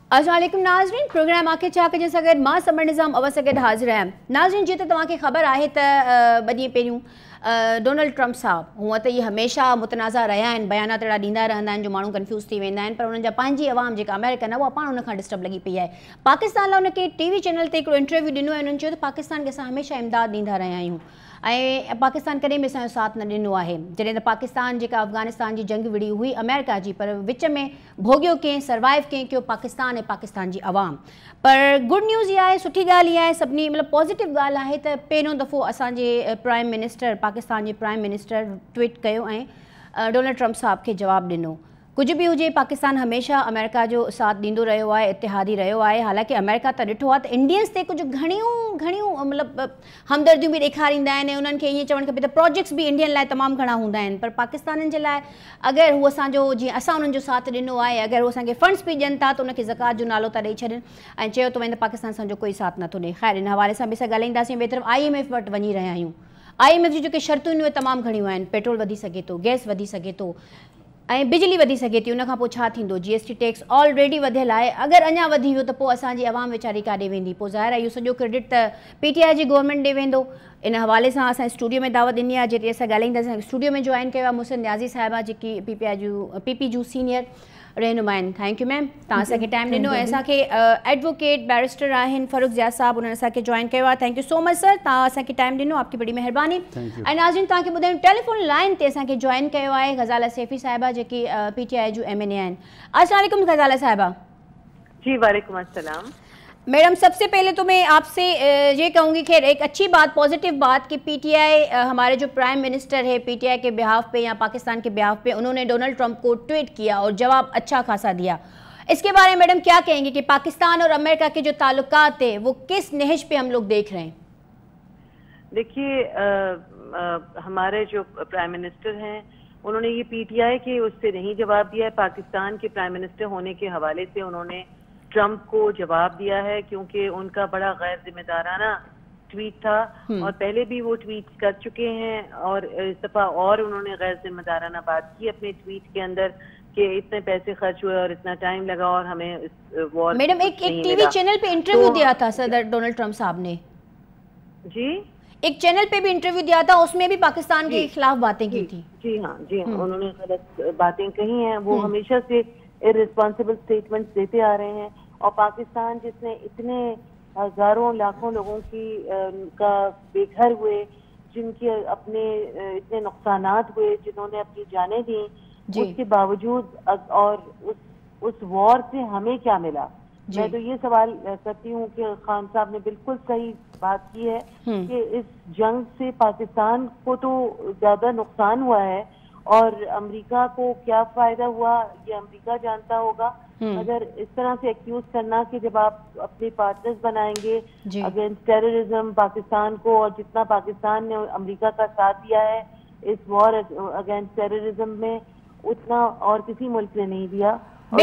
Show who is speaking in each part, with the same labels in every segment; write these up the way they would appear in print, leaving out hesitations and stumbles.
Speaker 1: अस्सलाम वालेकुम नाज़रीन, प्रोग्राम आके चाक जैसा गैर मां समर निज़ाम अवस गैर हाज़िर है। नाज़रीन जी तो तव्हांखे ख़बर आहे त ॿ ॾींहं पहिरियों डोनाल्ड ट्रम्प साहब हुअं त इहे हमेशह मुतनाज़ा रहिया आहिनि, बयानात अहिड़ा ॾींदा रहंदा आहिनि जो माण्हू कंफ्यूज़ थी वेंदा आहिनि, पर उन्हनि जा पंहिंजी आवाम जेका अमेरिकन आहे उहा पाण उन खां डिस्टर्ब लॻी पई आहे। पाकिस्तान लाइ उनखे टीवी चैनल ते हिकिड़ो इंटरव्यू ॾिनो आहे, उन्हनि चयो त पाकिस्तान खे असां हमेशह इमदाद ॾींदा रहिया आहियूं ऐं पाकिस्तान कॾहिं बि असांजो साथ न ॾिनो आहे। जॾहिं त पाकिस्तान जेका अफ़गानिस्तान जी जंग विड़ी हुई अमेरिका जी, पर विच में भोॻियो कंहिं सर्वाइव कंहिं कयो पाकिस्तान ऐं पाकिस्तान जी आवाम। पर गुड न्यूज़ इहा आहे, सुठी ॻाल्हि इहा आहे, सभिनी मतिलबु पॉज़िटिव ॻाल्हि आहे त पहिरियों दफ़ो असांजे प्राइम मिनिस्टर पाकिस्तान जे प्राइम मिनिस्टर ट्वीट कयो ऐं डोनाल्ड ट्रम्प साहब खे जवाबु ॾिनो। कुझु बि हुजे, पाकिस्तान हमेशह अमेरिका जो साथ ॾींदो रहियो आहे, इतिहादी रहियो आहे। हालांकि अमेरिका त ॾिठो आहे त इंडियंस ते कुझु घणियूं मतिलबु हमदर्दियूं बि ॾेखारींदा आहिनि, उन्हनि खे ईअं चवणु खपे त प्रोजेक्ट्स बि इंडियन लाइ तमामु घणा हूंदा आहिनि, पर पाकिस्ताननि जे लाइ अगरि हू असांजो जीअं असां उन्हनि जो साथ ॾिनो आहे, अगरि हू असांखे फंड्स बि ॾियनि था त उनखे ज़कात जो नालो था ॾेई छॾनि ऐं चयो थो वञे त पाकिस्तान असांजो कोई साथ नथो ॾिए। ख़ैर, इन हवाले सां बि असां ॻाल्हाईंदासीं। ॿिए तरफ़ IMF वटि वञी रहिया आहियूं। IMF जी जेके शर्तूं आहिनि उहे तमामु घणियूं आहिनि। पेट्रोल वधी सघे थो, गैस वधी सघे थो ऐं बिजली वधी सघे थी, उनखां पोइ छा थींदो? GST टैक्स ऑलरेडी वधियल आहे, अगरि अञा वधी वियो त पोइ असांजी आवाम वीचारी काॾे वेंदी? पोइ ज़ाहिर आहे इहो सॼो क्रेडिट त PTI जी गवर्नमेंट ॾे वेंदो। इन हवाले सां असां स्टूडियो में दावत ॾिनी आहे, जेके असां ॻाल्हाईंदासीं। स्टूडियो में जॉइन कयो आहे मुहसिन न्याज़ी साहिबा, जेकी PP जूं सीनियर रहनुमाइन। थैंक यू मैम, तव्हां असांखे टाइम ॾिनो ऐं असांखे एडवोकेट बैरिस्टर आहिनि फ़ारूक ज़िया साहब, उन्हनि असांखे जॉइन कयो आहे। Thank you so much sir, तव्हां असांखे टाइम ॾिनो, आपकी बड़ी महिरबानी। ऐं नाज़रीन तव्हांखे ॿुधायूं टेलीफोन लाइन ते असांखे जॉइन कयो आहे ग़ज़ाला सैफ़ी साहिबा, जेकी PTI जूं MNA आहिनि। अस्सलाम वालेकुम ग़ज़ाला साहिबा।
Speaker 2: जी वालेकुम अस्सलाम।
Speaker 1: मैडम, सबसे पहले तो मैं आपसे ये कहूँगी, खैर एक अच्छी बात, पॉजिटिव बात कि PTI हमारे जो प्राइम मिनिस्टर है PTI के बिहाफ पे या पाकिस्तान के बिहाफ पे उन्होंने डोनाल्ड ट्रंप को ट्वीट किया और जवाब अच्छा खासा दिया। इसके बारे में मैडम क्या कहेंगे कि पाकिस्तान और अमेरिका के जो ताल्लुकात है वो किस नहज पे हम लोग देख रहे हैं?
Speaker 2: देखिए, हमारे जो प्राइम मिनिस्टर हैं उन्होंने ये PTI के उससे नहीं जवाब दिया है। पाकिस्तान के प्राइम मिनिस्टर होने के हवाले से उन्होंने ट्रंप को जवाब दिया है, क्योंकि उनका बड़ा गैर जिम्मेदाराना ट्वीट था और पहले भी वो ट्वीट कर चुके हैं और इस दफा और उन्होंने गैर जिम्मेदाराना बात की अपने ट्वीट के अंदर कि इतने पैसे खर्च हुए और इतना टाइम लगा और हमें इस वॉर।
Speaker 1: मैडम, एक टीवी चैनल पे इंटरव्यू दिया था सर डोनाल्ड ट्रंप साहब ने।
Speaker 2: जी,
Speaker 1: एक चैनल पे भी इंटरव्यू दिया था, उसमें भी पाकिस्तान के खिलाफ बातें की थी।
Speaker 2: जी हाँ, उन्होंने गलत बातें कही हैं। वो हमेशा से इररिस्पॉन्सिबल स्टेटमेंट्स देते आ रहे हैं और पाकिस्तान जिसने इतने हजारों लाखों लोगों की का बेघर हुए, जिनके अपने इतने नुकसानात हुए, जिन्होंने अपनी जानें दी, उसके बावजूद और उस वॉर से हमें क्या मिला? मैं तो ये सवाल करती हूँ कि खान साहब ने बिल्कुल सही बात की है कि इस जंग से पाकिस्तान को तो ज्यादा नुकसान हुआ है और अमेरिका को क्या फायदा हुआ ये अमेरिका जानता होगा। अगर इस तरह से एक्यूज करना कि जब आप अपने पार्टनर्स बनाएंगे अगेंस्ट टेररिज्म पाकिस्तान को, और जितना पाकिस्तान ने अमेरिका का साथ दिया है इस वॉर अगेंस्ट टेररिज्म में, उतना और किसी मुल्क ने नहीं दिया।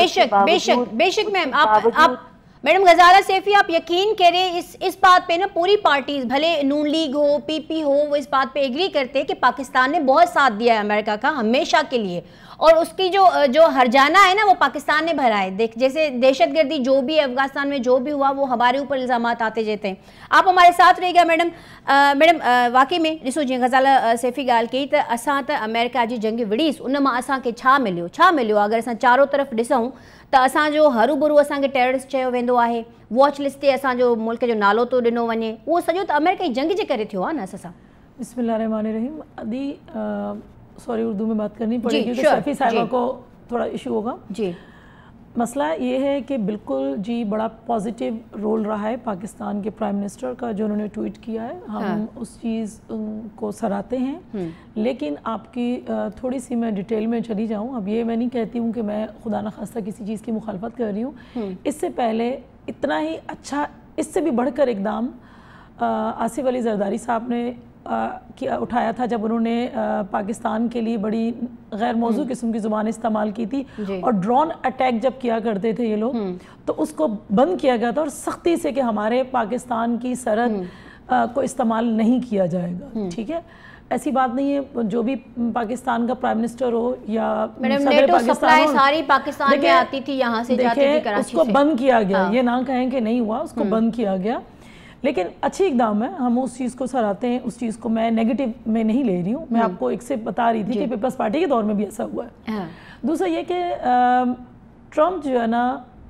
Speaker 1: बेशक मैम, आप मैडम ग़ज़ाला सैफ़ी, आप यकीन करें इस बात पे ना पूरी पार्टीज, भले नून लीग हो, PP हो, वो इस बात पे एग्री करते हैं कि पाकिस्तान ने बहुत साथ दिया है अमेरिका का हमेशा के लिए, और उसकी जो हर्जाना है ना वो पाकिस्तान ने भरा है। देख, जैसे दहशतगर्दी जो भी अफगानिस्तान में जो भी हुआ वो हमारे ऊपर इल्ज़ामात आते जाते हैं। आप हमारे साथ रहिएगा मैडम। मैडम, वाकई में ॾिसो, जीअं ग़ज़ाला सैफ़ी ॻाल्हि कई त असां त अमेरिका जी जंग विड़ीस, उन मां असांखे छा मिलियो? अगरि असां चारो तरफ़ ॾिसूं त असांजो हरू असांखे टेररिस्ट चयो वेंदो आहे, वॉच लिस्ट ते असांजो मुल्क जो नालो तो ॾिनो वञे, उहो सॼो त अमेरिका जी जंग जे करे थियो आहे न असां सां।
Speaker 3: बिस्मिल्लाहिर्रहमानिर्रहीम। अदी सॉरी, उर्दू में बात करनी पड़ेगी क्योंकि सैफ़ी साहिबा को थोड़ा इशू होगा। जी, मसला ये है कि बिल्कुल जी बड़ा पॉजिटिव रोल रहा है पाकिस्तान के प्राइम मिनिस्टर का जो उन्होंने ट्वीट किया है, हम उस चीज़ को सराहते हैं। लेकिन आपकी थोड़ी सी मैं डिटेल में चली जाऊं। अब ये मैं नहीं कहती हूं कि मैं खुदा न खास्ता किसी चीज़ की मुखालफत कर रही हूँ। इससे पहले इतना ही अच्छा, इससे भी बढ़कर इकदाम आसिफ अली जरदारी साहब ने उठाया था जब उन्होंने पाकिस्तान के लिए बड़ी गैर मौजू किस्म की ज़ुबान इस्तेमाल की थी और ड्रोन अटैक जब किया करते थे ये लोग, तो उसको बंद किया गया था और सख्ती से कि हमारे पाकिस्तान की सरहद को इस्तेमाल नहीं किया जाएगा। ठीक है, ऐसी बात नहीं है, जो भी पाकिस्तान का प्राइम मिनिस्टर हो या
Speaker 1: नेटो सप्लाई सारी पाकिस्तान में आती थी, यहाँ से जाती थी कराची
Speaker 3: उसको बंद किया गया, ये ना कहें कि नहीं हुआ, उसको बंद किया गया, लेकिन अच्छी इकदाम है, हम उस चीज़ को सराहते हैं, उस चीज़ को मैं नेगेटिव में नहीं ले रही हूँ। मैं आपको एक से बता रही थी कि पीपल्स पार्टी के दौर में भी ऐसा हुआ है। दूसरा ये कि ट्रम्प जो है ना,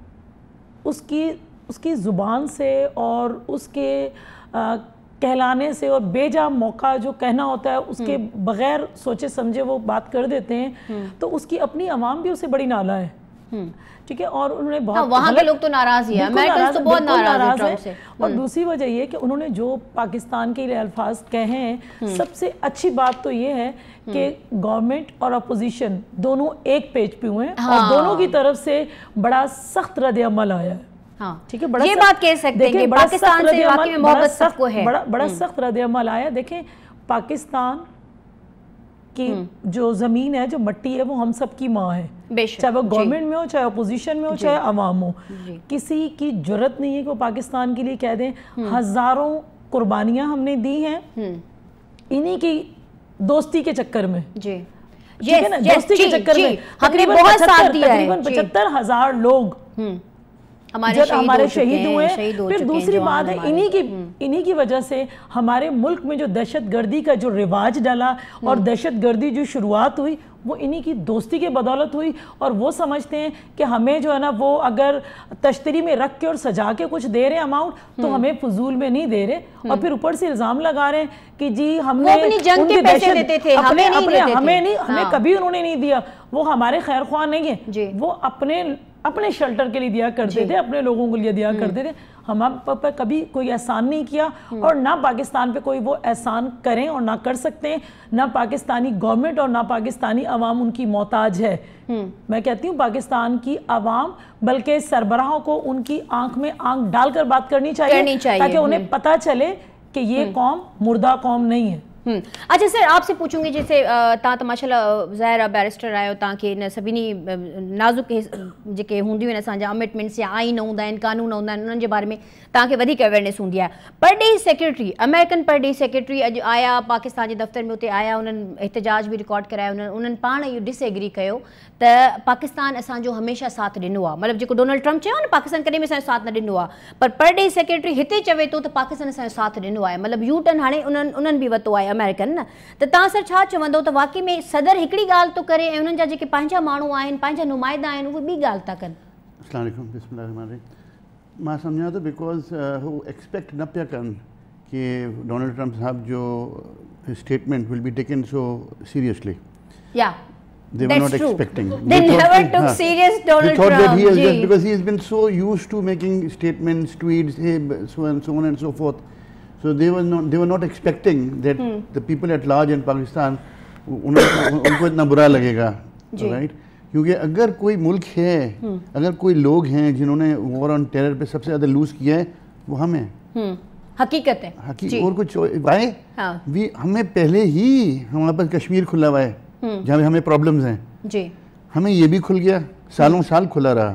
Speaker 3: उसकी ज़ुबान से और उसके कहलाने से और बेजा मौका जो कहना होता है उसके बगैर सोचे समझे वो बात कर देते हैं, तो उसकी अपनी आवाम भी उससे बड़ी नाला है, ठीक है। और उन्होंने बहुत
Speaker 1: वहाँ के लोग तो नाराज ही हैं, अमेरिकन तो बहुत नाराज हैं से।
Speaker 3: और दूसरी वजह ये कि उन्होंने जो पाकिस्तान के लिए अल्फाज कहे हैं, सबसे अच्छी बात तो ये है कि गवर्नमेंट और अपोजिशन दोनों एक पेज पे हुए हैं, और दोनों की तरफ से बड़ा सख्त रद्द अमल आया है।
Speaker 1: ठीक है, ये बात कह सकते हैं कि पाकिस्तान से वाकई में मोहब्बत सबको है,
Speaker 3: बड़ा सख्त रद्द अमल आया। देखें, पाकिस्तान की जो जमीन है, जो मट्टी है, वो हम सब की माँ है, चाहे वो गवर्नमेंट में हो, चाहे अपोजिशन में हो, चाहे अवाम हो। किसी की जरूरत नहीं है कि वो पाकिस्तान के लिए कह दें हजारों कुर्बानियां हमने दी हैं इन्हीं की दोस्ती के चक्कर में, ठीक है ना, दोस्ती के चक्कर में तकरीबन 75,000 लोग हमारे शहीद हुए। फिर दूसरी बात है, इन्हीं की वजह से हमारे मुल्क में जो दहशतगर्दी का जो रिवाज डाला और दहशतगर्दी जो शुरुआत हुई, वो इन्हीं की दोस्ती के बदौलत हुई। और वो समझते हैं कि हमें जो है ना, वो अगर तश्तरी में रख के और सजा के कुछ दे रहे अमाउंट, तो हमें फजूल में नहीं दे रहे, और फिर ऊपर से इल्जाम लगा रहे हैं कि जी हमने
Speaker 1: अपनी जंग के पैसे देते थे, हमें
Speaker 3: कभी उन्होंने नहीं दिया, वो हमारे खैर ख्वाह नहीं है, वो अपने शेल्टर के लिए दिया करते थे, अपने लोगों के लिए दिया करते थे। हम पर कभी कोई एहसान नहीं किया, और ना पाकिस्तान पे कोई वो एहसान करें और ना कर सकते हैं। ना पाकिस्तानी गवर्नमेंट और ना पाकिस्तानी अवाम उनकी मोहताज है। मैं कहती हूँ पाकिस्तान की अवाम बल्कि सरबराहों को उनकी आंख में आंख डालकर बात करनी चाहिए, ताकि उन्हें पता चले कि ये कौम मुर्दा कौम नहीं है।
Speaker 1: अच्छा सर, आपसे पूछूंगी, जैसे तव्हां माशाल्लाह ज़ाहिर बैरिस्टर आहियो, तव्हांखे इन सभिनी नाज़ुक जेके हूंदियूं आहिनि, असांजा अमेंडमेंट्स या आइन हूंदा आहिनि, कानून हूंदा आहिनि, उन्हनि जे बारे में तव्हांखे वधीक अवेयरनेस हूंदी आहे। परॾेही सेक्रेटरी, अमेरिकन परॾेही सेक्रेटरी अॼु आया पाकिस्तान जे दफ़्तर में, उते आया, उन्हनि एहतजाज बि रिकॉर्ड करायो, उन्हनि पाण इहो डिसएग्री कयो त पाकिस्तान असांजो हमेशह साथ ॾिनो आहे, मतिलबु जेको डोनाल्ड ट्रम्प चयो न पाकिस्तान कॾहिं बि असांजो साथ न ॾिनो आहे, पर परॾेही सेक्रेटरी हिते चवे थो त पाकिस्तान असांजो साथ ॾिनो आहे, मतिलबु यू टर्न हाणे उन्हनि बि वरितो आहे अमेरिकन न। त तव्हां सर छा चवंदो त वाकई में सदर हिकिड़ी ॻाल्हि थो करे ऐं उन्हनि जा जेके पंहिंजा माण्हू आहिनि, पंहिंजा नुमाइंदा आहिनि, उहे ॿी ॻाल्हि था कनि?
Speaker 4: अस्सलाम वालेकुम, बिस्मिल्लाहिर्रहमानिर्रहीम। मां सम्झां थो बिकॉज़ हू एक्सपेक्ट न पिया कनि कि डोनाल्ड ट्रम्प साहब जो statement will be taken so seriously.
Speaker 1: या
Speaker 4: they were not expecting.
Speaker 1: They never took serious Donald Trump.
Speaker 4: They thought that he is just because he has been so used to making statements, tweets, hey, so on and so forth. So they were not expecting that the people at large in Pakistan उनको इतना बुरा लगेगा, right? क्योंकि अगर कोई मुल्क है, अगर कोई लोग हैं जिन्होंने वॉर ऑन टेरर पे सबसे ज़्यादा लूज किया है, वो हम हैं।
Speaker 1: हकीकत है।
Speaker 4: और कुछ भाई भी हमें पहले ही हमारे पास कश्मीर खुला हुआ है जहाँ हमें प्रॉब्लम्स हैं
Speaker 1: जी,
Speaker 4: हमें ये भी खुल गया, सालों साल खुला रहा।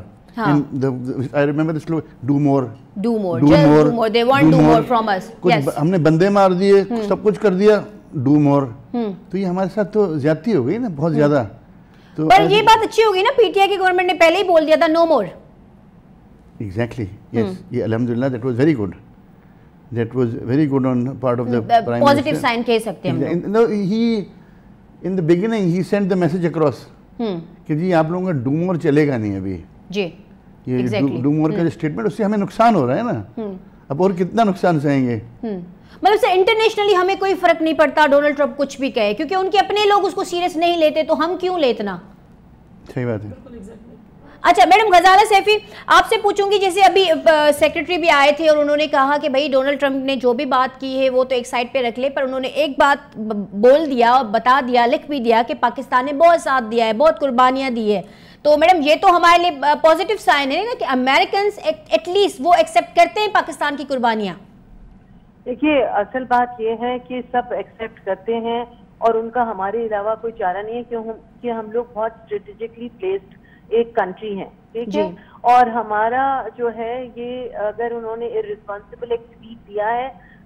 Speaker 4: I remember this slogan, do more,
Speaker 1: they want do more from us.
Speaker 4: Yes. हमने बंदे मार दिए, सब कुछ कर दिया, do more. तो ये हमारे साथ तो ज्यादती हो गई ना, बहुत ज्यादा। तो
Speaker 1: पर ये बात अच्छी होगी ना, पीटीआई की गवर्नमेंट ने पहले ही बोल दिया था नो मोर।
Speaker 4: Exactly, yes. ये अल्हम्दुलिल्लाह, that was very good. That was very good on part of the Prime Minister.
Speaker 1: Positive sign कह सकते हैं हम।
Speaker 4: No, in the beginning he sent the message across कि जी आप लोगों का डू मोर चलेगा नहीं अभी
Speaker 1: जी,
Speaker 4: ये डू मोर का जो स्टेटमेंट, उससे हमें नुकसान हो रहा है ना, अब और कितना नुकसान सहेंगे।
Speaker 1: मतलब से इंटरनेशनली हमें कोई फर्क नहीं पड़ता डोनाल्ड ट्रम्प कुछ भी कहे, क्योंकि उनके अपने लोग उसको सीरियस नहीं लेते, तो हम क्यों लेतना।
Speaker 4: सही बात है।
Speaker 1: अच्छा मैडम गजाला सैफी, आपसे पूछूंगी, जैसे अभी सेक्रेटरी भी आए थे और उन्होंने कहा कि भाई डोनाल्ड ट्रम्प ने जो भी बात की है वो तो एक साइड पे रख ले, पर उन्होंने एक बात बोल दिया और बता दिया, लिख भी दिया कि पाकिस्तान ने बहुत साथ दिया है, बहुत कुर्बानियां दी है। तो मैडम ये तो हमारे लिए पॉजिटिव साइन है ना कि अमेरिकन एटलीस्ट वो एक्सेप्ट करते हैं पाकिस्तान की कुर्बानियां।
Speaker 2: देखिए असल बात ये है कि सब एक्सेप्ट करते हैं और उनका हमारे अलावा कोई चारा नहीं है कि हम लोग बहुत स्ट्रेटेजिकली प्लेस्ड एक कंट्री है, ठीक है। और हमारा जो है ये, अगर उन्होंने इररिस्पॉन्सिबल एक ट्वीट दिया है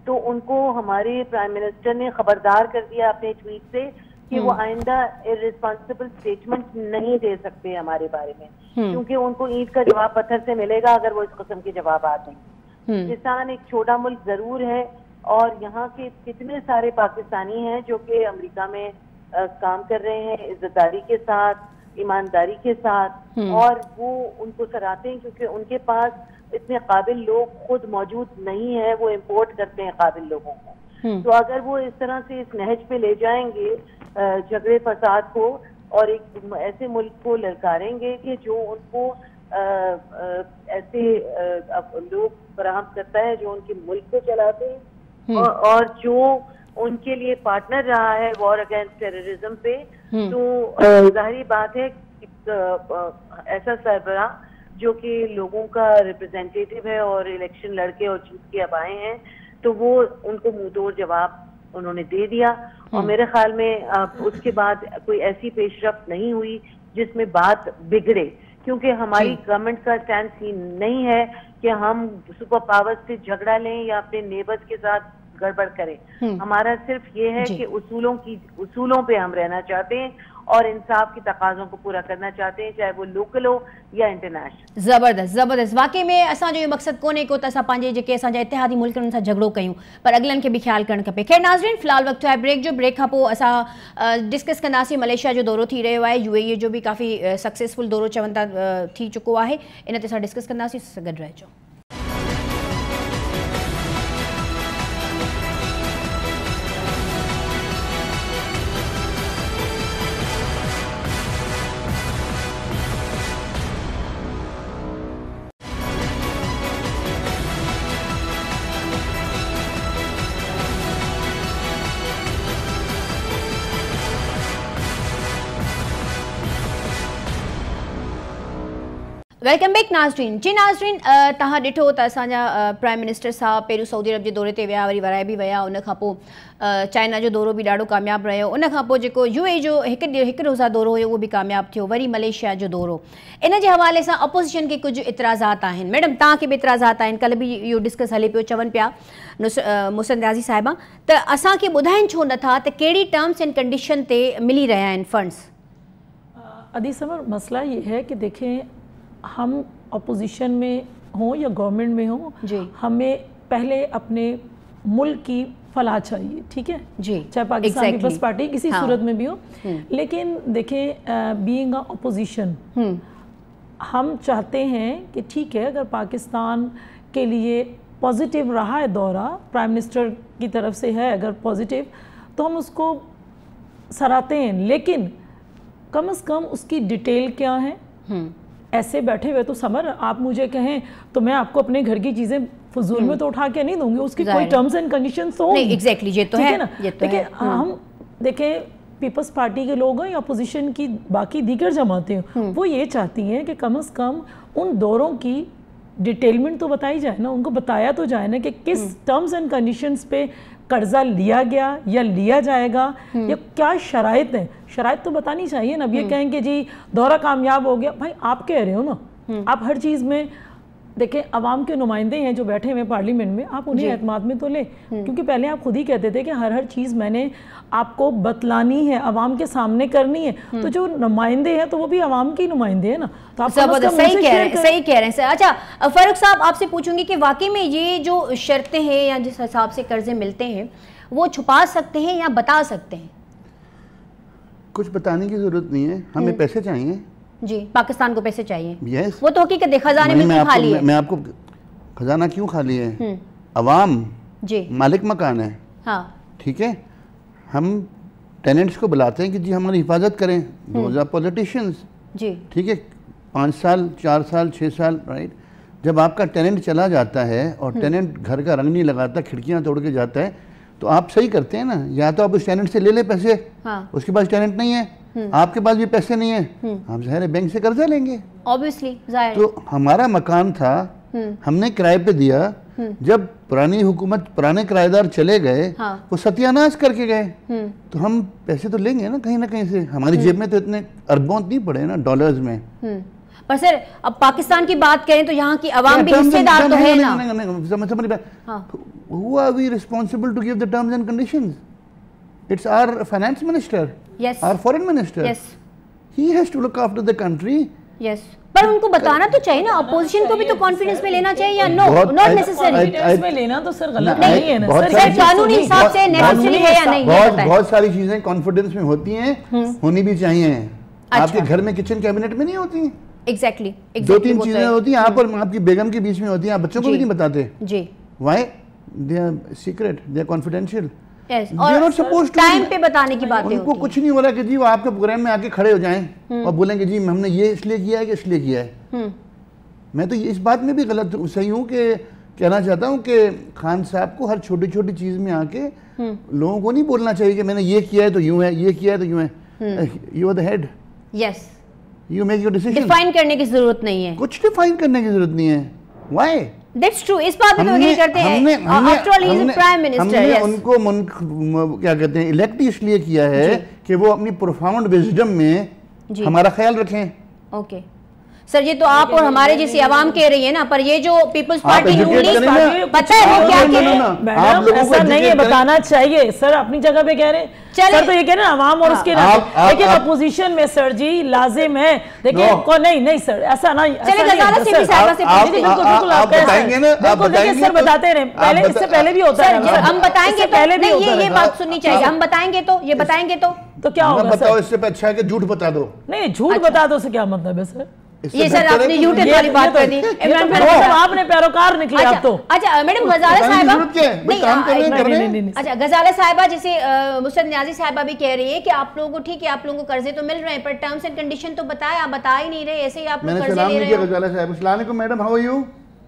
Speaker 2: तो उनको हमारे प्राइम मिनिस्टर ने खबरदार कर दिया अपने ट्वीट से कि वो आइंदा इररिस्पॉन्सिबल स्टेटमेंट नहीं दे सकते हमारे बारे में, क्योंकि उनको ईंट का जवाब पत्थर से मिलेगा अगर वो इस किस्म के जवाब देंगे। पाकिस्तान एक छोटा मुल्क जरूर है और यहाँ के कितने सारे पाकिस्तानी हैं जो कि अमेरिका में काम कर रहे हैं इज्जतदारी के साथ, ईमानदारी के साथ, और वो उनको सराहते हैं क्योंकि उनके पास इतने काबिल लोग खुद मौजूद नहीं है, वो इम्पोर्ट करते हैं काबिल लोगों को। तो अगर वो इस तरह से इस नहज पे ले जाएंगे झगड़े फसाद को और एक ऐसे मुल्क को ललकारेंगे कि जो उनको ऐसे लोग फराहम करता है जो उनके मुल्क को चलाते हैं और जो उनके लिए पार्टनर रहा है वॉर अगेंस्ट टेररिज्म पे, तो जाहिर बात है ऐसा सरबराह जो कि लोगों का रिप्रेजेंटेटिव है और इलेक्शन लड़के और जीत के अब आए हैं, तो वो उनको मुंहतोड़ जवाब उन्होंने दे दिया। और मेरे ख्याल में उसके बाद कोई ऐसी पेशरफ्त नहीं हुई जिसमें बात बिगड़े, क्योंकि हमारी गवर्नमेंट का स्टैंड ही नहीं है कि हम सुपर पावर्स से झगड़ा लें या अपने नेबर्स के साथ गड़बड़ करें। हमारा सिर्फ ये है कि उसूलों पे हम रहना चाहते हैं और इंसाफ की तकाज़ों को पूरा करना चाहते हैं, चाहे वो लोकल हो या इंटरनेशनल।
Speaker 1: ज़बरदस्त ज़बरदस्त। वाकई में असांजो इहो मक़सदु कोन्हे को त असां पंहिंजे जेके असांजा इतिहादी मुल्क उन्हनि सां झगड़ो कयूं, पर अॻिलनि खे बि ख़्यालु करणु खपे। ख़ैर नाज़रीन, फ़िलहाल वक़्तु आहे ब्रेक जो। ब्रेक खां पोइ असां डिस्कस कंदासीं मलेशिया जो दौरो थी रहियो आहे, UAE जो बि काफ़ी सक्सेसफुल दौरो चवनि था थी चुको आहे, इन ते असां डिस्कस कंदासीं। गॾु रहिजो। वेलकम बैक नाज़रीन। जी नाज़रीन, तव्हां ॾिठो त असांजा प्राइम मिनिस्टर साहब पहिरियों सऊदी अरब जे दौरे ते विया, वरी वराए बि विया, उन खां पोइ चाइना जो दौरो बि ॾाढो कामयाबु रहियो, उन खां पोइ जेको UAE जो हिकु रोज़ा दौरो हुयो उहो बि कामयाबु थियो, वरी मलेशिया जो दौरो। इन जे हवाले सां अपोज़िशन खे कुझु इतराज़ात आहिनि। मैडम तव्हांखे बि इतराज़ात आहिनि, कल्ह बि इहो डिस्कस हले पियो, चवनि पिया मुहसिन रियाज़ी साहिबा त असांखे ॿुधाइनि छो नथा त कहिड़ी टर्म्स एंड कंडीशन ते मिली रहिया आहिनि फंड्स।
Speaker 3: अदी समर, मसला ये है कि देखें, हम अपोजिशन में हों या गवर्नमेंट में हों, हमें पहले अपने मुल्क की फलाह चाहिए, ठीक है जी, चाहे पाकिस्तान पीपल्स पार्टी किसी सूरत में भी हो। लेकिन देखें, बीइंग अ अपोजिशन हम चाहते हैं कि ठीक है, अगर पाकिस्तान के लिए पॉजिटिव रहा है दौरा, प्राइम मिनिस्टर की तरफ से है अगर पॉजिटिव, तो हम उसको सराहते हैं, लेकिन कम से कम उसकी डिटेल क्या है। ऐसे बैठे हुए तो समर आप मुझे कहें तो मैं आपको अपने घर की चीज़ें फजूल में तो उठा के नहीं दूंगी, उसकी कोई टर्म्स एंड कंडीशंस तो
Speaker 1: नहीं। एग्जैक्टली, ये तो है ना।
Speaker 3: देखिए, हम देखें, पीपल्स पार्टी के लोग हैं या अपोजिशन की बाकी दीगर जमातें हैं, वो ये चाहती हैं कि कम से कम उन दौरों की डिटेलमेंट तो बताई जाए ना, उनको बताया तो जाए ना कि किस टर्म्स एंड कंडीशंस पे कर्जा लिया गया या लिया जाएगा, या क्या शराइत है। शराइत तो बतानी चाहिए ना। अब ये कहें कि जी दौरा कामयाब हो गया, भाई आप कह रहे हो ना, आप हर चीज़ में देखें, अवाम के नुमाइंदे हैं जो बैठे हुए पार्लियामेंट में, आप उन्हें एतमाद में तो ले, क्योंकि पहले आप खुद ही कहते थे कि हर चीज़ मैंने आपको बतलानी है, अवाम के सामने करनी है, तो जो नुमाइंदे हैं तो वो भी अवाम के नुमाइंदे हैं ना। तो आप
Speaker 1: सही कह रहे हैं। अच्छा फारूक साहब, आपसे पूछूंगी कि वाकई में ये जो शर्तें हैं या जिस हिसाब से कर्जे मिलते हैं वो छुपा सकते हैं या बता सकते हैं?
Speaker 4: कुछ बताने की जरूरत नहीं है, हमें पैसे चाहिए
Speaker 1: जी, पाकिस्तान को पैसे चाहिए।
Speaker 4: यस,
Speaker 1: वो तो हकीकत है, खजाने में क्यों खाली है?
Speaker 4: मैं आपको खजाना क्यों खाली है? अवाम जी मालिक मकान है, हाँ ठीक है। हम टेनेंट्स को बुलाते हैं कि जी हमारी हिफाजत करें, दोज आर पॉलिटिशियंस जी, ठीक है, 5 साल 4 साल 6 साल, राइट। जब आपका टेनेंट चला जाता है और टेनेंट घर का रंग नहीं लगाता, खिड़कियां तोड़ के जाता है, तो आप सही करते हैं ना, या तो आप उस टेनेंट से ले ले पैसे, हाँ। उसके पास टेनेंट नहीं है, आपके पास भी पैसे नहीं है, हम ज़ाहिर बैंक से कर्जा लेंगे ऑब्वियसली। तो हमारा मकान था, हमने किराए पे दिया, जब पुरानी हुकूमत पुराने किराएदार चले गए, हाँ। वो सत्यानाश करके गए, तो हम पैसे तो लेंगे ना कहीं से। हमारी जेब में तो इतने अरबों नहीं पड़े ना डॉलर्स में।
Speaker 1: पर सर अब पाकिस्तान की बात करें तो यहाँ की आवाम भी हिस्सेदार तो है ना।
Speaker 4: Who are we responsible to give the terms and conditions? It's our finance minister,
Speaker 1: yes,
Speaker 4: our foreign minister.
Speaker 1: Yes,
Speaker 4: he has to look after the country.
Speaker 1: Yes, पर उनको बताना तो चाहिए ना, अपोजिशन को भी तो कॉन्फिडेंस में लेना चाहिए या नो, नॉट नेसेसरी।
Speaker 3: इसमें लेना तो सर गलत नहीं है ना
Speaker 1: सर, कानूनी हिसाब से नेसेसरी है या नहीं?
Speaker 4: बहुत सारी चीजें कॉन्फिडेंस में होती हैं, होनी भी चाहिए। आपके घर में किचन कैबिनेट में नहीं होती?
Speaker 1: एग्जैक्टली,
Speaker 4: 2-3 चीजें होती हैं, आप और आपकी बेगम के बीच में होती हैं, आप बच्चों को भी नहीं बताते
Speaker 1: जी।
Speaker 4: Why? They are secret, they are confidential.
Speaker 1: Yes,
Speaker 4: they are not supposed to.
Speaker 1: Time पे बताने की बातें
Speaker 4: उनको कुछ नहीं हो रहा कि जी वो आपके प्रोग्राम में आके खड़े हो जाएं और बोलेंगे जी हमने ये इसलिए किया है कि इसलिए किया है। मैं तो इस बात में भी गलत सही हूँ कि कहना चाहता हूँ कि खान साहब को हर छोटी छोटी चीज में आके लोगों को नहीं बोलना चाहिए कि मैंने ये किया है तो यूं है, ये किया है तो यूं है। You are the head,
Speaker 1: yes,
Speaker 4: you make your decision.
Speaker 1: Define करने की जरूरत नहीं है,
Speaker 4: कुछ डिफाइन करने की जरूरत नहीं है। व्हाई?
Speaker 1: That's true, इस बात में तो एग्री करते हैं। After all, he is a prime minister, yes.
Speaker 4: उनको क्या कहते हैं, इलेक्ट इसलिए किया है कि वो अपनी प्रोफाउंड विजडम में हमारा ख्याल रखें।
Speaker 1: ओके सर, ये तो आप और हमारे जैसी आवाम कह रही है ना, पर ये जो पीपल्स पार्टी पता है वो क्या कह रहे हैं?
Speaker 3: मैडम ऐसा नहीं है, बताना चाहिए सर, अपनी जगह पे कह रहे हैं सर, तो ये कह रहे हैं आवाम और उसके लेकिन अपोजिशन में सर जी लाजिम है, देखिए को नहीं सर ऐसा नहीं।
Speaker 1: चलिए गजाला से भी साहबा से
Speaker 3: बिल्कुल आप बताएंगे ना, आप बताएंगे सर, बताते रहे पहले, इससे पहले भी होता है,
Speaker 1: हम बताएंगे पहले भी ये बात सुननी चाहिए, हम बताएंगे तो ये बताएंगे तो क्या होगा?
Speaker 4: बताओ, इससे अच्छा है कि झूठ बता दो।
Speaker 3: नहीं, झूठ बता दो से क्या मतलब है सर?
Speaker 1: ये सर आपने यूट्यूब वाली बात कर दी, इमरान खान
Speaker 3: आपने पैरोकार निकले आप तो।
Speaker 1: अच्छा मैडम गजाला साहिबा,
Speaker 3: नहीं,
Speaker 1: अच्छा गजाला साहिबा जैसे मुस्तद न्याजी साहिबा भी कह रही है कि आप लोगों को ठीक है, आप लोगों को कर्जे तो मिल रहे हैं पर टर्म्स एंड कंडीशन तो बताए, आप बता ही नहीं रहे, ऐसे ही आप लोग कर्जे ले रहे हो।
Speaker 4: गजाला साहिबा, अस्सलाम वालेकुम madam, how are you?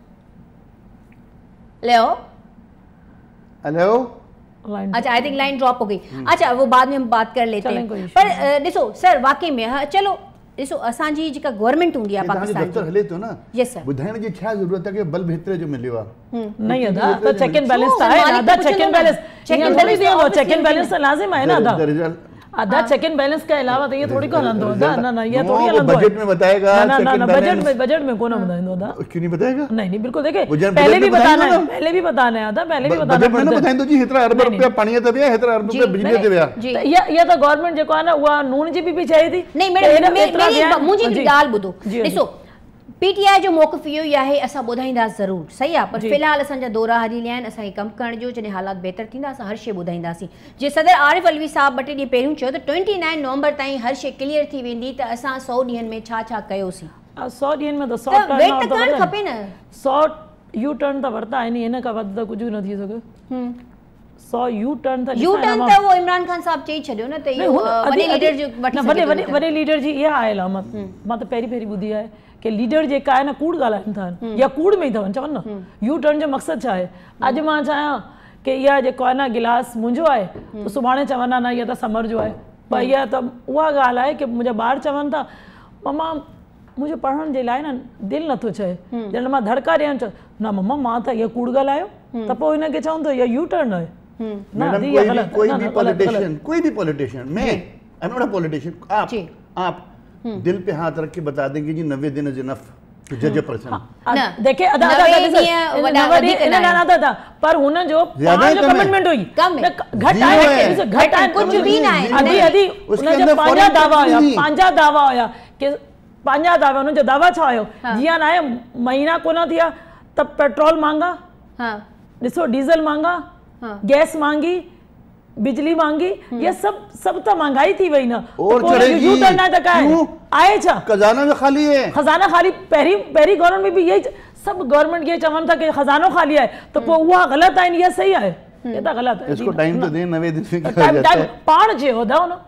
Speaker 4: Hello.
Speaker 1: अच्छा, आई थिंक लाइन ड्रॉप हो गई। अच्छा वो बाद में हम बात कर लेते हैं, पर ॾिसो सर वाकई में चलो ॾिसो असांजी जेका गवर्नमेंट हूंदी आहे पाकिस्तान जी,
Speaker 4: हले तो ना
Speaker 1: यस सर,
Speaker 4: ॿुधाइण जी छा ज़रूरत आहे कि बल भितरे जो मिलियो आहे?
Speaker 3: नहीं अदा तो चेक एंड बैलेंस तो है, अदा check and balance, check and balance तो लाजिम है ना अदा, आधा चेक एंड बैलेंस के अलावा तो ये थोड़ी को हलंदो ना ये थोड़ी हलंदो
Speaker 4: बजट में बताएगा।
Speaker 3: ना बजट में कौन बताएंदो दा?
Speaker 4: क्यों नहीं बताएगा?
Speaker 3: नहीं बिल्कुल, देखिए पहले भी बताना है, पहले भी बताना है आधा, पहले भी बताना है।
Speaker 4: बजट में बताएं तो जी इतना अरब रुपया पानी ते बिया, इतना अरब रुपया बिजली ते बिया,
Speaker 3: ये तो गवर्नमेंट जेको है ना वो नून जी भी चाहिए थी।
Speaker 1: नहीं मैडम मेरी मुझे गाल बुधो, ॾिसो पीटीआई जो मौक़िफ़ इहो ई आहे, असां ॿुधाईंदासीं ज़रूरु, सही आहे, पर फ़िलहाल असांजा दौरा हली लिया आहिनि, असांखे कमु करण जो, जॾहिं हालात बहितर थींदा असां हर शइ ॿुधाईंदासीं। जीअं सदर आरिफ अलवी साहब 2 टे ॾींहं पहिरियों चयो त 29 नवंबर ताईं हर शइ क्लियर थी वेंदी, त असां 100 ॾींहंनि में छा छा कयोसीं।
Speaker 3: 100 ॾींहंनि में तो 100
Speaker 1: वेट त करणु खपे न,
Speaker 3: 100 यू टर्न त वरिता आहिनि, हिन खां वधि त कुझु बि न थी सघे। 100 यू टर्न त
Speaker 1: वो इमरान खान साहब चई छॾियो न, त इहो वॾे लीडर जो
Speaker 3: वॾे लीडर जी इहा आहे अलामत। मां त पहिरीं ॿुधी आहे कि लीडर जेका आहे न कूड़ ॻाल्हाइनि था या कूड़ में ई अथव चवनि न, यू टर्न जो मक़सदु छा आहे? अॼु मां चाहियां कि इहा जेको आहे न गिलास मुंहिंजो आहे त सुभाणे चवंदा न इहा त समर जो आहे, पर इहा त उहा ॻाल्हि आहे कि मुंहिंजा ॿार चवनि था मम्मा मुंहिंजो पढ़ण जे लाइ न दिलि नथो चए, जॾहिं मां धड़का ॾियणु चाहियां न मम्मा मां त इहा कूड़ ॻाल्हायो, त पोइ हिनखे चवंदो इहा यू टर्न आहे।
Speaker 4: कोई भी पॉलिटिशियन, मैं I am not a politician, आप दिल पे हाथ रख के बता देंगे जी 90 दिन इज इनफ टू जज अ पर्सन।
Speaker 3: देखिए अदा पर हुन जो कमिटमेंट हुई घट आए
Speaker 1: कुछ भी ना है,
Speaker 3: अदी उन जो पंहिंजा दावा हुया कि पंहिंजा दावा, उन जो दावा छा हुयो, जीअं ना महीना कोन थिया त पेट्रोल महंगा, ॾिसो डीज़ल महंगा, गैस महंगी, बिजली महंगी, ये सब तो महंगाई थी वही ना,
Speaker 4: और चढ़ेगी
Speaker 3: आए छा
Speaker 4: खजाना जो खाली है,
Speaker 3: खजाना खाली पहरी गवर्नमेंट में भी यही सब गवर्नमेंट ये चवन था कि खजानो खाली है, तो वो हुआ गलत है, ये सही है, ये तो गलत है।
Speaker 4: इसको टाइम तो दें, 90 दिन में क्या जाता है
Speaker 3: पाण जे होदा ना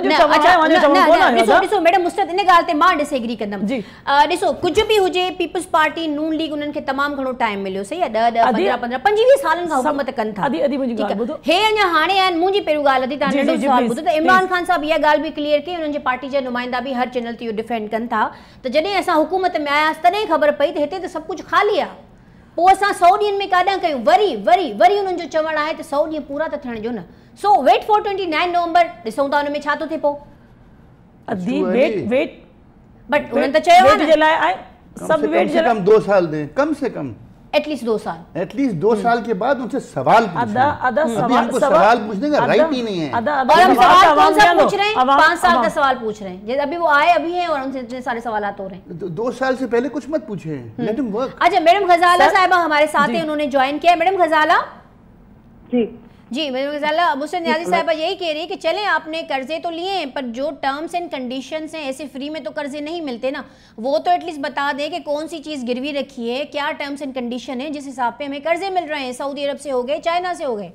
Speaker 1: ॾिसो मैडम मुस्तद इन ॻाल्हि ते मां डिसएग्री कंदमि जी। ॾिसो कुझु बि हुजे, पीपल्स पार्टी नून लीग उन्हनि खे तमामु घणो टाइम मिलियो, सही आहे, 10 15 25 सालनि खां हुकूमत कनि था, हे अञा हाणे आहिनि। मुंहिंजी पहिरियों ॻाल्हि अदी तव्हां नंढो सवाल ॿुधो त इमरान खान साहब इहा ॻाल्हि बि क्लियर कई, उन्हनि जे पार्टी जा नुमाइंदा बि हर चैनल ते इहो डिफेंड कनि था त जॾहिं असां हुकूमत में आयासीं तॾहिं ख़बर पई त हिते त सभु कुझु ख़ाली आहे, पोइ असां 100 ॾींहंनि में काॾां कयूं, वरी उन्हनि जो चवणु आहे त 100 ॾींहं पूरा त थियण जो न। सो वेट फॉर 29 नवंबर, ॾिसूं था हुन में छा थो थिए पोइ। बट उन्होंने तो चाहिए
Speaker 3: जलाए सब वेट जला
Speaker 4: 2 साल दें, कम से कम
Speaker 1: एटलीस्ट 2 साल,
Speaker 4: एटलीस्ट 2 साल के बाद उनसे सवाल पूछें। अभी हमको सवाल पूछने का राइट ही नहीं है।
Speaker 1: और हम सवाल कौन सा पूछ रहे हैं? 5 साल का सवाल पूछ रहे हैं, जैसे अभी वो आए अभी हैं और उनसे इतने सारे सवालात हो रहे हैं।
Speaker 4: 2 साल से पहले कुछ मत पूछे, लेट हिम वर्क।
Speaker 1: अच्छा, मैडम गजाला साहिबा हमारे साथ हैं, उन्होंने ज्वाइन किया है। मैडम गजाला जी, मैडम गजाला, मुझसे न्याजी साहिबा यही कह रही है कि चलें आपने कर्जे तो लिए हैं, पर जो टर्म्स एंड कंडीशंस हैं, ऐसे फ्री में तो कर्जे नहीं मिलते ना, वो तो एटलीस्ट बता दें कि कौन सी चीज़ गिरवी रखी है, क्या टर्म्स एंड कंडीशन है जिस हिसाब पे हमें कर्जे मिल रहे हैं। सऊदी अरब से हो गए, चाइना से हो गए,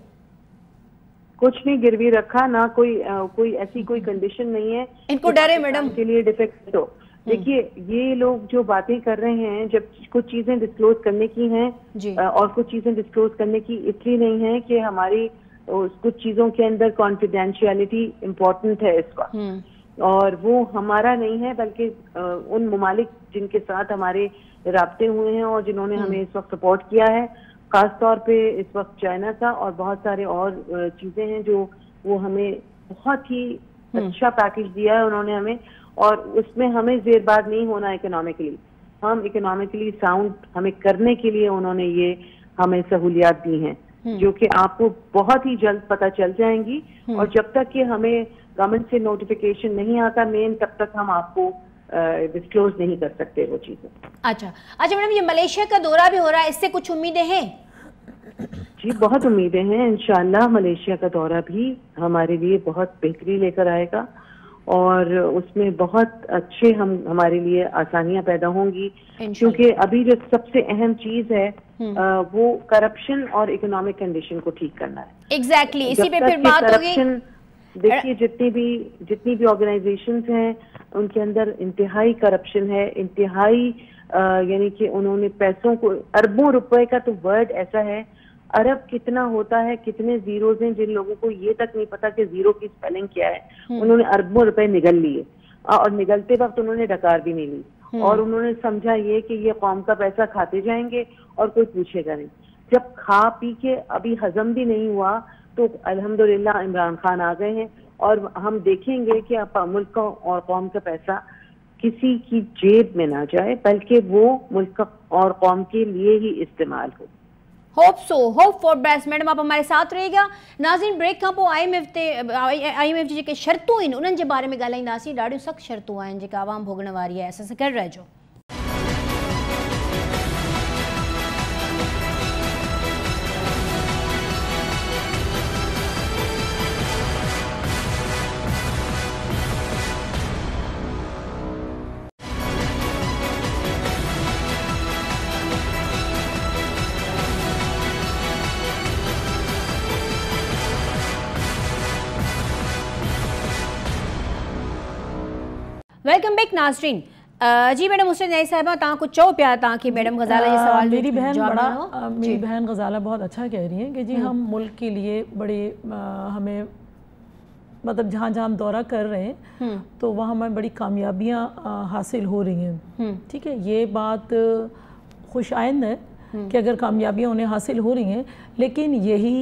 Speaker 2: कुछ नहीं गिरवी रखा ना, कोई ऐसी कोई कंडीशन नहीं है।
Speaker 1: इनको डर है मैडम
Speaker 2: के लिए डिफेक्ट हो। देखिए, ये लोग जो बातें कर रहे हैं, जब कुछ चीजें डिस्क्लोज करने की हैं और कुछ चीजें डिस्क्लोज करने की इसलिए नहीं है कि हमारी कुछ चीजों के अंदर कॉन्फिडेंशियलिटी इम्पोर्टेंट है इस वक्त, और वो हमारा नहीं है, बल्कि उन ममालिक जिनके साथ हमारे राब्ते हुए हैं और जिन्होंने हमें इस वक्त सपोर्ट किया है, खास तौर पे इस वक्त चाइना का, और बहुत सारे और चीजें हैं जो वो हमें बहुत ही अच्छा पैकेज दिया है उन्होंने हमें, और उसमें हमें जेरबाद नहीं होना इकोनॉमिकली। हम इकोनॉमिकली साउंड हमें करने के लिए उन्होंने ये हमें सहूलियात दी हैं, जो कि आपको बहुत ही जल्द पता चल जाएंगी। और जब तक कि हमें गवर्नमेंट से नोटिफिकेशन नहीं आता मेन, तब तक हम आपको डिस्क्लोज नहीं कर सकते वो चीजें।
Speaker 1: अच्छा मैडम, ये मलेशिया का दौरा भी हो रहा है, इससे कुछ उम्मीदें हैं?
Speaker 2: जी, बहुत उम्मीदें हैं। इंशाल्लाह मलेशिया का दौरा भी हमारे लिए बहुत बेहतरी लेकर आएगा, और उसमें बहुत अच्छे हमारे लिए आसानियां पैदा होंगी, क्योंकि अभी जो सबसे अहम चीज है वो करप्शन और इकोनॉमिक कंडीशन को ठीक करना है।
Speaker 1: एग्जैक्टली, इसी पे फिर बात होगी।
Speaker 2: देखिए, जितनी भी ऑर्गेनाइजेशंस हैं उनके अंदर इंतहाई करप्शन है, इंतहाई यानी कि उन्होंने पैसों को, अरबों रुपए का तो वर्ड ऐसा है, अरब कितना होता है, कितने जीरोज हैं, जिन लोगों को ये तक नहीं पता कि जीरो की स्पेलिंग क्या है, उन्होंने अरबों रुपए निगल लिए, और निगलते वक्त उन्होंने डकार भी नहीं ली, और उन्होंने समझा ये कि ये कौम का पैसा खाते जाएंगे और कोई पूछेगा नहीं। जब खा पी के अभी हजम भी नहीं हुआ तो अल्हम्दुलिल्लाह इमरान खान आ गए हैं, और हम देखेंगे कि मुल्क का और कौम का पैसा किसी की जेब में ना जाए, बल्कि वो मुल्क और कौम के लिए ही इस्तेमाल हो।
Speaker 1: Hope for best. मैडम आप हमारे साथ रहेगा। नाज़रीन, ब्रेक खां पोइ IMF जी जेके शर्तूं आहिनि उन्हनि जे बारे में ॻाल्हाईंदासीं। ॾाढियूं सख़्तु शर्तूं आहिनि जेका आवाम भोगण वारी आहे। असां सां गॾु रहिजो। वेलकम बैक नाज़रीन। जी मैडम मुझसे न्याई साहिबा तव्हां कुछ चओ पिया, तव्हांखे मैडम गजाला जे सवाल
Speaker 3: मेरी बहन गजाला बहुत अच्छा कह रही है कि जी हम मुल्क के लिए बड़े हमें मतलब जहाँ जहाँ हम दौरा कर रहे हैं तो वहाँ हमें बड़ी कामयाबियाँ हासिल हो रही हैं। ठीक है, ये बात खुश आइंद है कि अगर कामयाबियाँ उन्हें हासिल हो रही हैं, लेकिन यही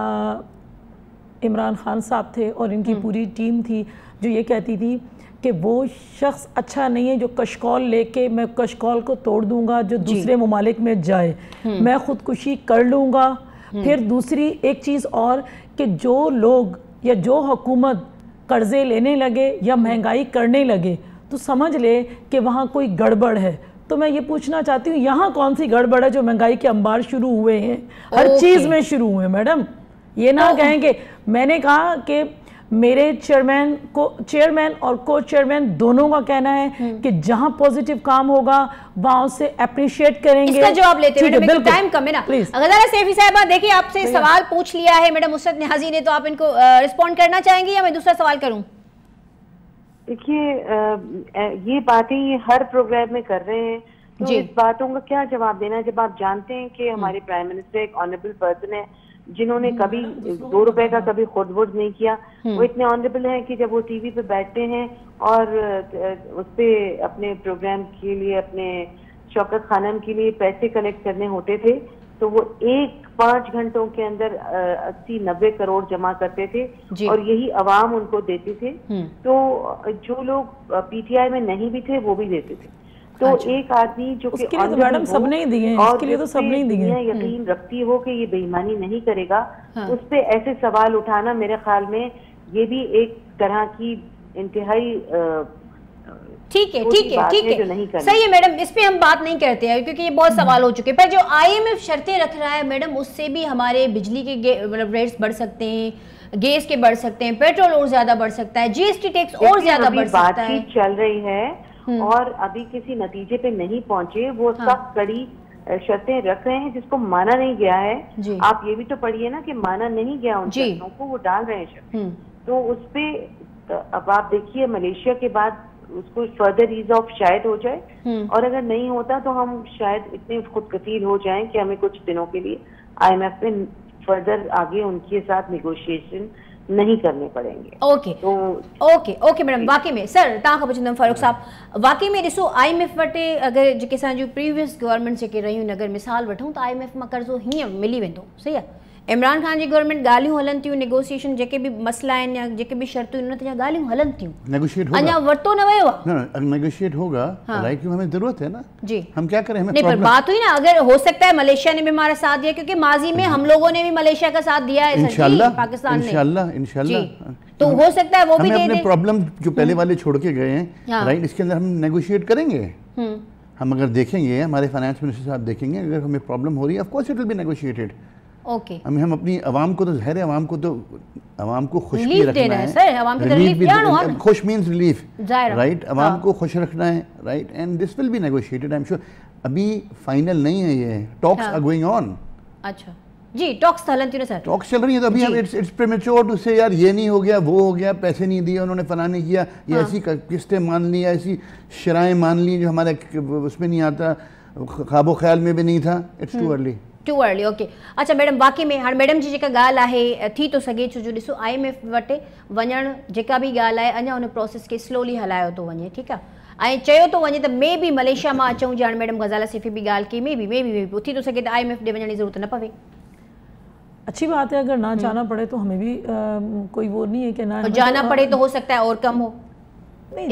Speaker 3: इमरान खान साहब थे और इनकी पूरी टीम थी जो ये कहती थी कि वो शख्स अच्छा नहीं है जो कशकौल लेके मैं कशकौल को तोड़ दूंगा जो दूसरे ममालिक में जाए, मैं ख़ुदकुशी कर लूँगा। फिर दूसरी एक चीज़ और कि जो लोग या जो हुकूमत कर्ज़े लेने लगे या महंगाई करने लगे तो समझ ले कि वहाँ कोई गड़बड़ है। तो मैं ये पूछना चाहती हूँ यहाँ कौन सी गड़बड़ है जो महंगाई के अंबार शुरू हुए हैं, हर चीज़ में शुरू हुए मैडम। ये ना कहेंगे, मैंने कहा कि मेरे चेयरमैन और को चेयरमैन दोनों का कहना है कि जहां पॉजिटिव काम होगा वहां उसे अप्रिशिएट करेंगे।
Speaker 1: इसका जवाब लेते हैं, मैडम टाइम कम है ना। गजाला सैफी साहिबा, देखिए आपसे सवाल पूछ लिया है मैडम मुसरत न्याजी ने, तो आप इनको रिस्पॉन्ड करना चाहेंगे या मैं दूसरा सवाल करूं?
Speaker 2: देखिए, ये बातें ये हर प्रोग्राम में कर रहे हैं, तो इस बातों का क्या जवाब देना है जब आप जानते हैं कि हमारे प्राइम मिनिस्टर एक ऑनरेबल पर्सन है जिन्होंने कभी 2 रुपए का कभी खुद वोट नहीं किया। वो इतने ऑनरेबल हैं कि जब वो टीवी पे बैठते हैं और उस पे अपने प्रोग्राम के लिए, अपने शौकत खानम के लिए पैसे कलेक्ट करने होते थे, तो वो 5 घंटों के अंदर 80-90 करोड़ जमा करते थे और यही अवाम उनको देते थे। तो जो लोग पीटीआई में नहीं भी थे वो भी देते थे। तो एक आदमी जो कि
Speaker 3: मैडम सबने ही दिए, इसके लिए तो सबने ही दिए,
Speaker 2: यकीन रखती हो कि ये बेईमानी नहीं करेगा, उस पे ऐसे सवाल उठाना मेरे ख्याल में ये भी एक तरह की इंतहाई
Speaker 1: ठीक है सही है मैडम, इस पे हम बात नहीं करते हैं क्योंकि ये बहुत सवाल हो चुके हैं। पर जो IMF शर्तें रख रहा है मैडम, उससे भी हमारे बिजली के मतलब रेट्स बढ़ सकते हैं, गैस के बढ़ सकते हैं, पेट्रोल और ज्यादा बढ़ सकता है, GST टैक्स और ज्यादा बढ़ सकता है।
Speaker 2: बातचीत चल रही है और अभी किसी नतीजे पे नहीं पहुंचे, वो सख्त कड़ी शर्तें रख रहे हैं जिसको माना नहीं गया है। आप ये भी तो पढ़िए ना कि माना नहीं गया उन शर्तों को, वो डाल रहे हैं शर्त। तो उस पे अब आप देखिए मलेशिया के बाद उसको फर्दर ईज ऑफ शायद हो जाए, और अगर नहीं होता तो हम शायद इतने खुदकफील हो जाएं कि हमें कुछ दिनों के लिए IMF पे फर्दर आगे उनके साथ निगोशिएशन नहीं करने पड़ेंगे।
Speaker 1: ओके मैडम, वाकई में सर तव्हां पुछंदम फारूक साहब, वाकई में ॾिसो IMF वटि अगरि जेके असांजूं प्रीवियस गवर्नमेंट जेके रहियूं अगरि मिसाल वठूं त IMF मां कर्ज़ो हीअं मिली वेंदो, सही आहे। इमरान खान जी गवर्नमेंट ॻाल्हियूं हलनि थियूं, नेगोशिएशन जेके बि मसला आहिनि या जेके भी शर्तूं उन ते ॻाल्हियूं हलनि थियूं,
Speaker 4: नेगोशिएट होगा,
Speaker 1: अञा वरितो न वियो आहे।
Speaker 4: ना नेगोशिएट होगा, लाइक क्यों हमें जरूरत है ना
Speaker 1: जी,
Speaker 4: हम क्या करें, हमें
Speaker 1: नहीं पर बात हुई ना, अगर हो सकता है मलेशिया ने भी हमारा साथ दिया, क्योंकि माजी में हम लोगों ने भी मलेशिया का साथ दिया है पाकिस्तान ने,
Speaker 4: इंशाल्लाह
Speaker 1: तो हो सकता है वो भी दे दे।
Speaker 4: अपने प्रॉब्लम जो पहले वाले छोड़ के गए हैं, राइट, इसके अंदर हम नेगोशिएट करेंगे। हम अगर देखेंगे, हमारे फाइनेंस मिनिस्टर साहब देखेंगे, अगर हमें प्रॉब्लम हो रही है of course it will be negotiated.
Speaker 1: Okay,
Speaker 4: हम अपनी आवाम को तो ज़ाहिर है, आवाम को खुश भी रखना है,
Speaker 1: सर आवाम की रिलीफ,
Speaker 4: खुश मींस रिलीफ, राइट, आवाम को खुश रखना है, right, and this will be negotiated, I am sure. अभी फाइनल नहीं है ये, टॉक्स आर गोइंग ऑन।
Speaker 1: अच्छा जी, टॉक्स चलन थी ना सर,
Speaker 4: टॉक्स चल रही है, तो अभी हम इट्स प्रीमेच्योर टू से यार ये नहीं हो गया, वो हो गया, पैसे नहीं दिए उन्होंने, फलाना नहीं किया, ये ऐसी किस्तें मान ली, ऐसी शराएं मान ली जो हमारे उसमें नहीं आता, ख्वाबो ख्याल में भी नहीं था। It's too early.
Speaker 1: ओके, अच्छा मैडम, वाकई में हाणे मैडम जी जेका ॻाल्हि आहे थी तो सघे, छो जो ॾिसो IMF वटि वञणु जेका भी ॻाल्हि आहे अञा हुन प्रोसेस खे स्लोली हलायो थो वञे, ठीकु आहे, ऐं चयो थो वञे त मे बी मलेशिया मां अचूं, ॼाण मैडम गज़ाला सैफ़ी भी ॻाल्हि की, मे बी थी तो सघे त IMF ॾे वञण जी ज़रूरत न पवे।
Speaker 3: अच्छी बात है, अगर ना जाना पड़े तो हमें भी कोई वो नहीं है कि ना
Speaker 1: जाना पड़े तो हो सकता है और कम हो,
Speaker 3: नहीं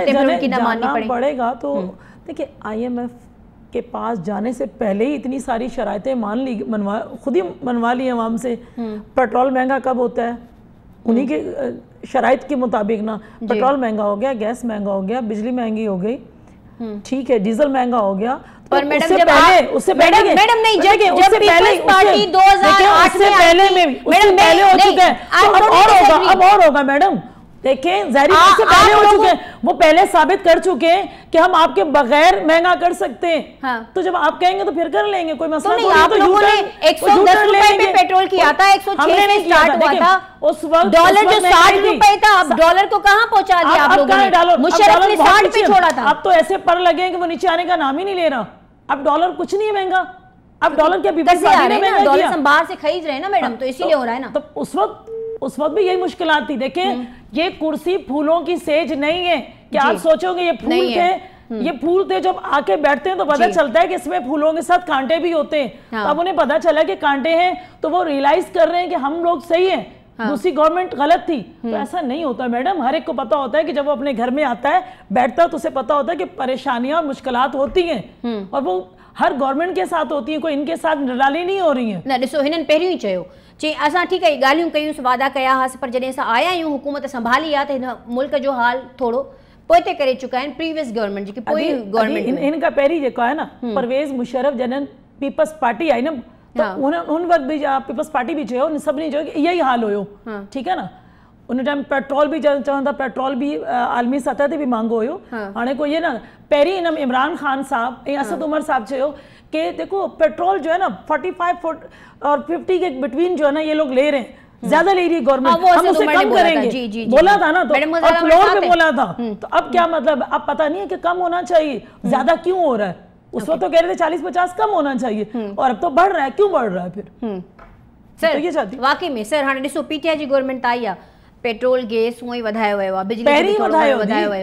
Speaker 3: जाना पड़ेगा। तो देखिए IMF के पास जाने से पहले ही इतनी सारी शराइतें खुद ही मनवा ली आवाम से। पेट्रोल महंगा कब होता है, उन्हीं के शराइत के मुताबिक ना, पेट्रोल महंगा हो गया, गैस महंगा हो गया, बिजली महंगी हो गई, ठीक है, डीजल महंगा हो गया।
Speaker 1: पर मैडम उससे पहले नहीं, जब पीपल्स पार्टी 2008 में
Speaker 3: पहले हो चुका है, अब और होगा मैडम। देखें, ज़ाहिर से पहले हो चुके हैं, वो पहले साबित कर चुके हैं कि हम आपके बगैर महंगा कर सकते हैं। तो जब आप कहेंगे तो फिर कर लेंगे, कोई मसला नहीं।
Speaker 1: आप लोगों ने 110 रुपए पे पेट्रोल किया था, 106 में स्टार्ट हुआ था,
Speaker 3: उस वक्त
Speaker 1: डॉलर जो 60 रुपए था, अब डॉलर को कहाँ पहुंचा दिया आप लोगों ने? मुशर्रफ ने 60 पे छोड़ा था।
Speaker 3: अब तो ऐसे पर लगे कि वो नीचे आने का नाम ही नहीं ले रहा। अब डॉलर कुछ नहीं है महंगा, अब डॉलर क्या
Speaker 1: डॉलर हम बाहर से खरीद रहे हैं ना मैडम, तो इसीलिए हो रहा है ना।
Speaker 3: तो उस वक्त भी यही मुश्किलात थी। देखें, ये कुर्सी फूलों की सेज नहीं है कि आप सोचोगे ये फूल थे, ये फूल थे, जब आके बैठते हैं तो पता चलता है कि इसमें फूलों के साथ कांटे भी होते हैं। अब उन्हें पता चला कि कांटे हैं, तो वो रियलाइज कर रहे हैं कि हम लोग सही हैं, दूसरी गवर्नमेंट गलत थी। तो ऐसा नहीं होता मैडम, हर एक को पता होता है कि जब वो अपने घर में आता है, बैठता है, तो उसे पता होता है कि परेशानियां और मुश्किलात होती हैं, और वो हर गवर्नमेंट के साथ होती है, कोई इनके साथ निराली नहीं हो रही है
Speaker 1: ना। ॾिसो, हिननि पहिरियों ही चयो चई असां ठीकु आहे ॻाल्हियूं कयूंसि, वादा कया हुआसीं, पर जॾहिं असां आया आहियूं, हुकूमत संभाली आहे, त हिन मुल्क जो हाल थोरो पोइते करे चुका आहिनि प्रीवियस गवर्नमेंट जेकी पोइ गवर्नमेंट।
Speaker 3: इनका पहिरीं जेको आहे न, परवेज़ मुशर्रफ जॾहिं पीपल्स पार्टी आई न, तो उन वक्त भी पीपल्स पार्टी भी चयो, सभिनी चयो कि यही हाल हुयो, ठीकु आहे न। उन टाइम पेट्रोल भी चवनि था, पेट्रोल भी आलमी सतह ते भी महांगो हुयो। हाणे कोई न, पहिरीं इन इमरान खान साहब ऐं असद उमर साहब चयो कि देखो पेट्रोल जो है ना 45 और 50 के बिटवीन जो है ना ये लोग ले रहे हैं, ज्यादा ले रही है गवर्नमेंट, हम उसे कम करेंगे, बोला था ना, तो फ्लोर पे बोला था। तो अब क्या मतलब, अब पता नहीं है कि कम होना चाहिए, ज्यादा क्यों हो रहा है? उस वक्त तो कह रहे थे 40-50 कम होना चाहिए, और अब तो बढ़ रहा है, क्यों बढ़ रहा है फिर?
Speaker 1: सर ये चाहती वाकई में सर, हाणे ॾिसो PTI जी गवर्नमेंट आई आहे, पेट्रोल गैस उहो ई वधायो वियो आहे, बिजली वधायो वियो आहे,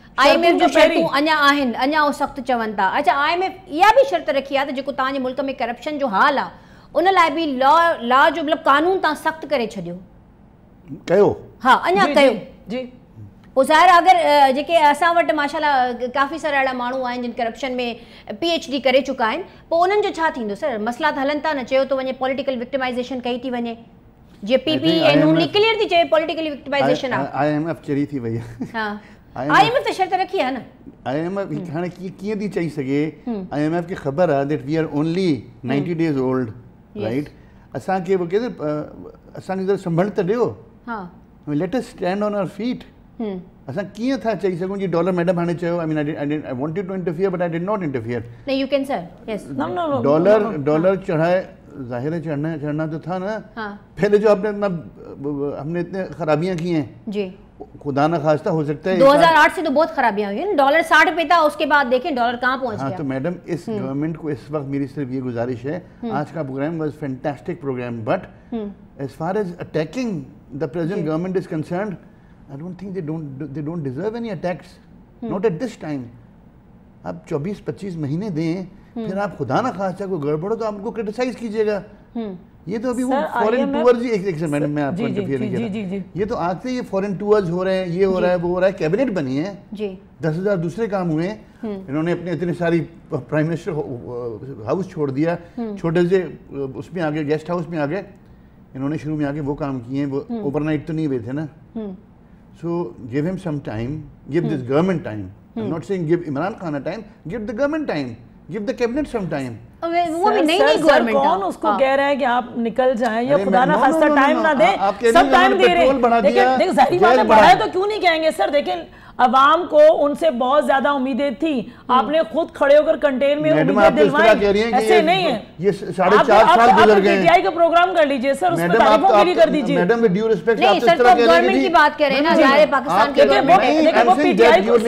Speaker 1: IMF जो शर्तूं अञा आहिनि, अञा वो सख़्तु चवनि था। अच्छा, IMF इहा बि शर्त रखी आहे त जेको तव्हांजे मुल्क में करप्शन जो हाल आहे उन लाइ बि लॉ जो मतिलबु कानून तव्हां सख़्तु करे छॾियो
Speaker 4: कयो।
Speaker 1: हाँ, अञा कयो
Speaker 3: जी।
Speaker 1: पोइ ज़ाहिर अगरि जेके असां वटि माशाल्लाह काफ़ी सारा अहिड़ा माण्हू आहिनि जिन करप्शन में PhD करे चुका आहिनि, पोइ उन्हनि जो छा थींदो सर? मसला त हलनि था न, चयो थो वञे पॉलिटिकल विक्टिमाइज़ेशन कई थी वञे, जीअं PP ऐं नून लीग क्लियर थी चए पॉलिटिकली विक्टिमाइज़ेशन आहे।
Speaker 4: IMF चरी थी वई आहे।
Speaker 1: हाँ, IMF त शर्त रखी आहे न।
Speaker 4: IMF हाणे कीअं थी चई सघे? IMF खे ख़बर आहे that we are only 90 days old, right? असांखे वो कहते असांखे ज़रा संभल त ॾियो। हाँ, let us stand on our feet. असां कीअं था चई सघूं जी डॉलर मैडम हाणे चयो, I mean I wanted to interfere but I did not interfere.
Speaker 1: नहीं, you can sir, yes.
Speaker 3: No
Speaker 4: dollar चढ़ाए, जाहिर है चढ़ना तो था ना। पहले जो हमने इतने खराबियां की हैं
Speaker 1: जी,
Speaker 4: खुदा ना खास्ता हो सकता है
Speaker 1: 2008 से तो बहुत खराबियां हुई हैं। डॉलर 60 पे था, उसके बाद देखें डॉलर कहाँ पहुंच गया।
Speaker 4: हाँ, तो मैडम इस गवर्नमेंट को इस वक्त मेरी सिर्फ ये गुजारिश है, आज का programme was fantastic programme, but as far as attacking the present government is concerned, I don't think they don't deserve any attacks, not at this time. आप 24-25 महीने दें, फिर आप खुदा ना खास्ता कोई गड़बड़ हो तो आप उनको क्रिटिसाइज कीजिएगा। ये तो अभी वो फॉरेन टूर्स ही, एक मैडम मैं आपको इंटरफियर नहीं कर, ये तो आज से ये फॉरेन टूर्स हो रहे हैं, ये हो रहा है, वो हो रहा है, कैबिनेट बनी है, 10,000 दूसरे काम हुए, इन्होंने अपने इतनी सारी प्राइम मिनिस्टर हाउस छोड़ दिया, छोटे से उसमें आ गए, गेस्ट हाउस में आ गए, इन्होंने शुरू में आके वो काम किए, वो ओवरनाइट तो नहीं हुए थे ना। So give him some time, give this government time. I'm not saying give Imran Khan a time, give the government time, give the cabinet some time.
Speaker 1: वो भी नई गवर्नमेंट है,
Speaker 3: कौन उसको कह रहा है कि आप निकल जाएं या खुदा ना खास्ता टाइम ना दे, सब टाइम दे रहे हैं। देखिए सारी बातें बढ़ाए तो क्यों नहीं कहेंगे सर? देखें अवाम को उनसे बहुत ज्यादा उम्मीदें थी, आपने खुद खड़े होकर कंटेन में उम्मीदें दिलवाई, ऐसे नहीं है।
Speaker 4: ये 4.5 साल गुजर गए।
Speaker 3: PTI का प्रोग्राम कर लीजिए सर, उसमें तारीफों के लिए कर दीजिए।
Speaker 4: मैडम विद ड्यू रिस्पेक्ट,
Speaker 1: नहीं सर, तो गवर्नमेंट की बात कर रहे हैं ना, जाहिर है पाकिस्तान के गवर्नमेंट है।
Speaker 3: देखिए वो PTI को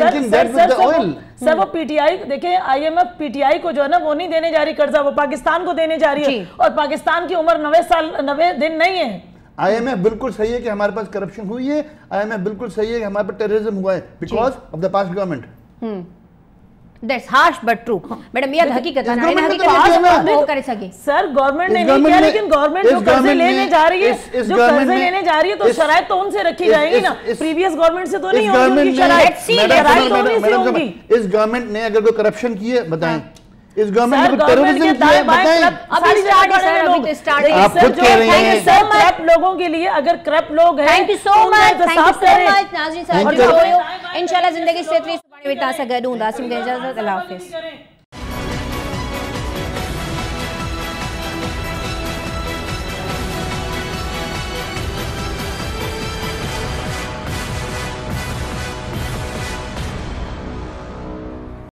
Speaker 3: सर वो PTI देखिए IMF PTI को जो है ना वो नहीं देने जा रही कर्जा, वो पाकिस्तान को देने जा रही है, और पाकिस्तान की उम्र 90 दिन नहीं है।
Speaker 4: IMF बिल्कुल सही है कि हमारे पास करप्शन हुई है, IMF बिल्कुल सही है कि हमारे पास टेररिज्म हुआ है because of the past government.
Speaker 1: That's harsh but true madam, ये हकीकत है ना, इन हकीकत में वो कर सके सर।
Speaker 3: गवर्नमेंट ने नहीं किया, लेकिन गवर्नमेंट जो कर्जे लेने जा रही है, जो कर्जे लेने जा रही है, तो शराइत तो उनसे रखी जाएगी ना, प्रीवियस गवर्नमेंट से तो नहीं होगी शराइत तो उन्हीं से होगी।
Speaker 4: इस गवर्नमेंट ने अगर कोई करप्शन की है बताएं, इस गवर्नमेंट ने टेररिज्म किया है बताएं।
Speaker 1: अभी स्टार्ट
Speaker 4: आप खुद कह रहे हैं
Speaker 3: सर करप्ट लोगों के लिए, अगर करप्ट लोग हैं,
Speaker 1: थैंक यू सो मच नाज़रीन साहब, इंशाल्लाह ज़िंदगी से 3 सुभाणे तव्हां सां गॾु हूंदासीं। इजाज़त, अल्लाह हाफ़िज़।